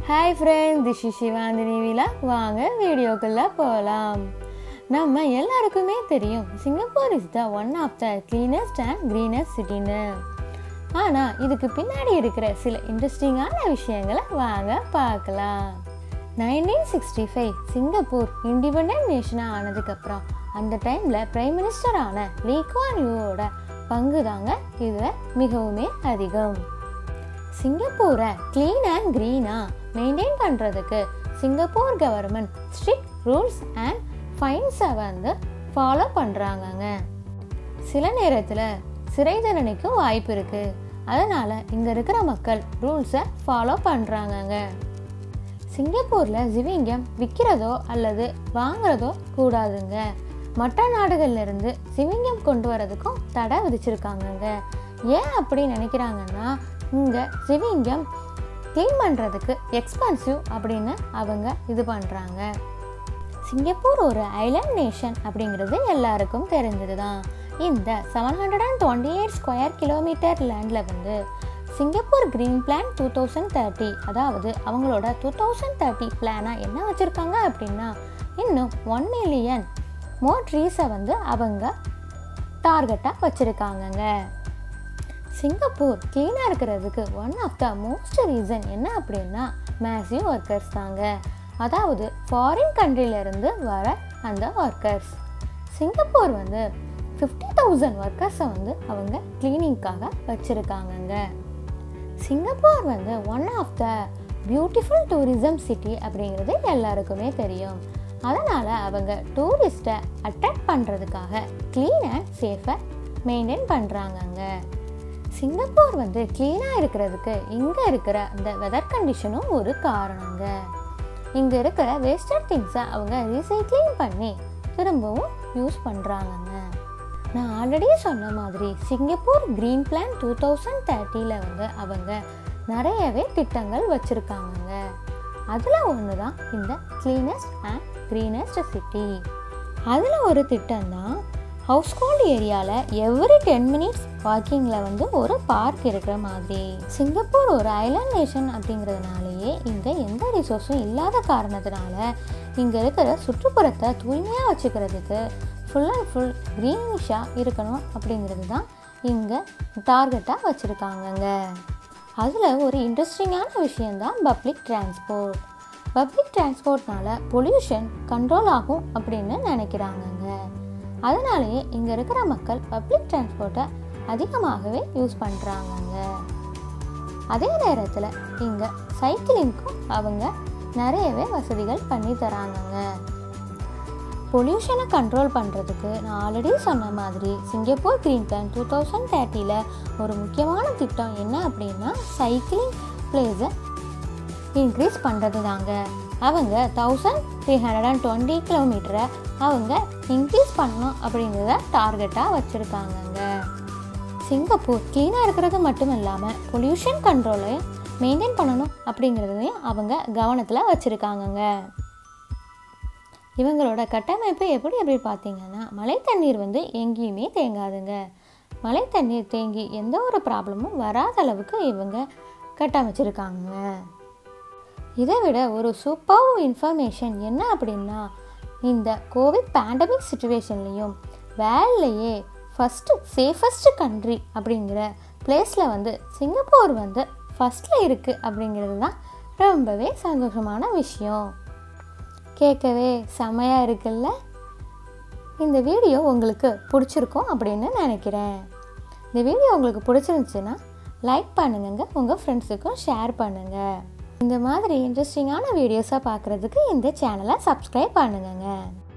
Hi friends, this is Shivandini Vila. வாங்க வீடியோக்குள்ள போலாம். நம்ம எல்லாருக்குமே தெரியும் Singapore is the one of the cleanest and greenest city ன்னு. ஆனா இதுக்கு பின்னாடி இருக்கிற சில இன்ட்ரஸ்டிங்கான விஷயங்களை வாங்க பார்க்கலாம். 1965 சிங்கப்பூர் இண்டிபெண்டன்ட் நேஷனா ஆனதுக்கு அப்புறம் அந்த டைம்ல பிரைம் மினிஸ்டர் ஆன லீ குவான் யூவோட பங்கு தாங்க இதுல மிகவும் அதிகம். சிங்கப்பூரை க்ளீன் அண்ட் க்ரீனா மெயின்டைன் பண்ணுறதுக்கு Singapore government strict rules and ஃபைன்ஸை வந்து ஃபாலோ பண்ணுறாங்கங்க. சில நேரத்தில் சிறை தண்டனைக்கும் வாய்ப்பு இருக்குது. அதனால் இங்கே இருக்கிற மக்கள் ரூல்ஸை ஃபாலோ பண்ணுறாங்கங்க. சிங்கப்பூரில் சிவிங்கம் விற்கிறதோ அல்லது வாங்குறதோ கூடாதுங்க. மற்ற நாடுகள்லேருந்து சிவிங்கம் கொண்டு வரதுக்கும் தடை விதிச்சிருக்காங்கங்க. ஏன் அப்படி நினைக்கிறாங்கன்னா இங்கே சிவிங்கம் க்ளீன் பண்ணுறதுக்கு எக்ஸ்பென்சிவ் அப்படின்னு அவங்க இது பண்ணுறாங்க. சிங்கப்பூர் ஒரு ஐலாண்ட் நேஷன் அப்படிங்கிறது எல்லாருக்கும் தெரிஞ்சது தான். இந்த 728 ஸ்கொயர் கிலோமீட்டர் லேண்டில் வந்து சிங்கப்பூர் க்ரீன் பிளான் 2030 அதாவது அவங்களோட 2030 பிளானாக என்ன வச்சுருக்காங்க அப்படின்னா இன்னும் 1 மில்லியன் மோர் ட்ரீஸை வந்து அவங்க டார்கெட்டாக வச்சுருக்காங்கங்க. சிங்கப்பூர் க்ளீனாக இருக்கிறதுக்கு one of the most reason என்ன அப்படின்னா மேசிவ் ஒர்க்கர்ஸ் தாங்க. அதாவது ஃபாரின் கண்ட்ரிலேருந்து வர அந்த ஒர்க்கர்ஸ். சிங்கப்பூர் வந்து 50,000 ஒர்க்கர்ஸை வந்து அவங்க க்ளீனிங்காக வச்சுருக்காங்கங்க. சிங்கப்பூர் வந்து one of the beautiful tourism city அப்படிங்கிறது எல்லாருக்குமே தெரியும். அதனால் அவங்க டூரிஸ்ட்டை அட்ராக்ட் பண்ணுறதுக்காக க்ளீன் அண்ட் சேஃபை மெயின்டைன் பண்ணுறாங்கங்க. சிங்கப்பூர் வந்து க்ளீனாக இருக்கிறதுக்கு இங்கே இருக்கிற அந்த வெதர் கண்டிஷனும் ஒரு காரணங்க. இங்கே இருக்கிற வேஸ்டட் திங்ஸை அவங்க ரீசைக்ளிங் பண்ணி திரும்பவும் யூஸ் பண்ணுறாங்கங்க. நான் ஆல்ரெடி சொன்ன மாதிரி சிங்கப்பூர் க்ரீன் பிளான் 2030 வந்து அவங்க நிறையவே திட்டங்கள் வச்சுருக்காங்கங்க. அதில் ஒன்று தான் இந்த க்ளீனஸ்ட் அண்ட் க்ரீனஸ்ட் சிட்டி. அதில் ஒரு திட்டம் தான் ஹவுஸ் ஹோல்ட் ஏரியாவில் எவ்ரி 10 மினிட்ஸ் வாக்கிங்கில் வந்து ஒரு பார்க் இருக்கிற மாதிரி. சிங்கப்பூர் ஒரு ஐலாண்ட் நேஷன் அப்படிங்கிறதுனாலேயே இங்கே எந்த ரிசோர்ஸும் இல்லாத காரணத்தினால இங்கே இருக்கிற சுற்றுப்புறத்தை தூய்மையாக வச்சுக்கிறதுக்கு ஃபுல் அண்ட் ஃபுல் க்ரீனிஷாக இருக்கணும் அப்படிங்கிறது தான் இங்கே டார்கெட்டாக வச்சுருக்காங்கங்க. அதில் ஒரு இன்ட்ரெஸ்டிங்கான விஷயந்தான் பப்ளிக் டிரான்ஸ்போர்ட். பப்ளிக் டிரான்ஸ்போர்ட்னால பொல்யூஷன் கண்ட்ரோல் ஆகும் அப்படின்னு நினைக்கிறாங்கங்க. அதனாலேயே இங்கே இருக்கிற மக்கள் பப்ளிக் டிரான்ஸ்போர்ட்டை அதிகமாகவே யூஸ் பண்ணுறாங்கங்க. அதே நேரத்தில் இங்கே சைக்கிளிங்க்கும் அவங்க நிறையவே வசதிகள் பண்ணி தராங்கங்க. பொல்யூஷனை கண்ட்ரோல் பண்ணுறதுக்கு நான் ஆல்ரெடி சொன்ன மாதிரி சிங்கப்பூர் க்ரீன் பிளான் 2030 ஒரு முக்கியமான திட்டம் என்ன அப்படின்னா சைக்கிளிங் பிளேஸை இன்க்ரீஸ் பண்ணுறது தாங்க. அவங்க 1320 கிலோமீட்டரை அவங்க இன்க்ரீஸ் பண்ணணும் அப்படிங்கிறத டார்கெட்டாக வச்சுருக்காங்கங்க. சிங்கப்பூர் க்ளீனாக இருக்கிறது மட்டும் இல்லாமல் பொல்யூஷன் கண்ட்ரோலையும் மெயின்டைன் பண்ணணும் அப்படிங்கிறதையும் அவங்க கவனத்தில் வச்சுருக்காங்கங்க. இவங்களோட கட்டமைப்பு எப்படி பார்த்தீங்கன்னா மழை தண்ணீர் வந்து எங்கேயுமே தேங்காதுங்க. மழை தண்ணீர் தேங்கி எந்த ஒரு ப்ராப்ளமும் வராத அளவுக்கு இவங்க கட்டமைச்சிருக்காங்க. இதை விட ஒரு சூப்பர் இன்ஃபர்மேஷன் என்ன அப்படின்னா இந்த கோவிட் பேண்டமிக் சுச்சுவேஷன்லேயும் வேர்ல்ட்லேயே சேஃபஸ்ட் கண்ட்ரி அப்படிங்கிற பிளேஸில் வந்து சிங்கப்பூர் வந்து ஃபஸ்ட்டில் இருக்குது அப்படிங்கிறது தான் ரொம்பவே சந்தோஷமான விஷயம். கேட்கவே செமையாக இருக்குல்ல? இந்த வீடியோ உங்களுக்கு பிடிச்சிருக்கும் அப்படின்னு நினைக்கிறேன். இந்த வீடியோ உங்களுக்கு பிடிச்சிருந்துச்சுன்னா லைக் பண்ணுங்க, உங்கள் ஃப்ரெண்ட்ஸுக்கும் ஷேர் பண்ணுங்கள். இந்த மாதிரி இன்ட்ரெஸ்டிங்கான வீடியோஸாக பார்க்குறதுக்கு இந்த சேனலை சப்ஸ்கிரைப் பண்ணுங்க.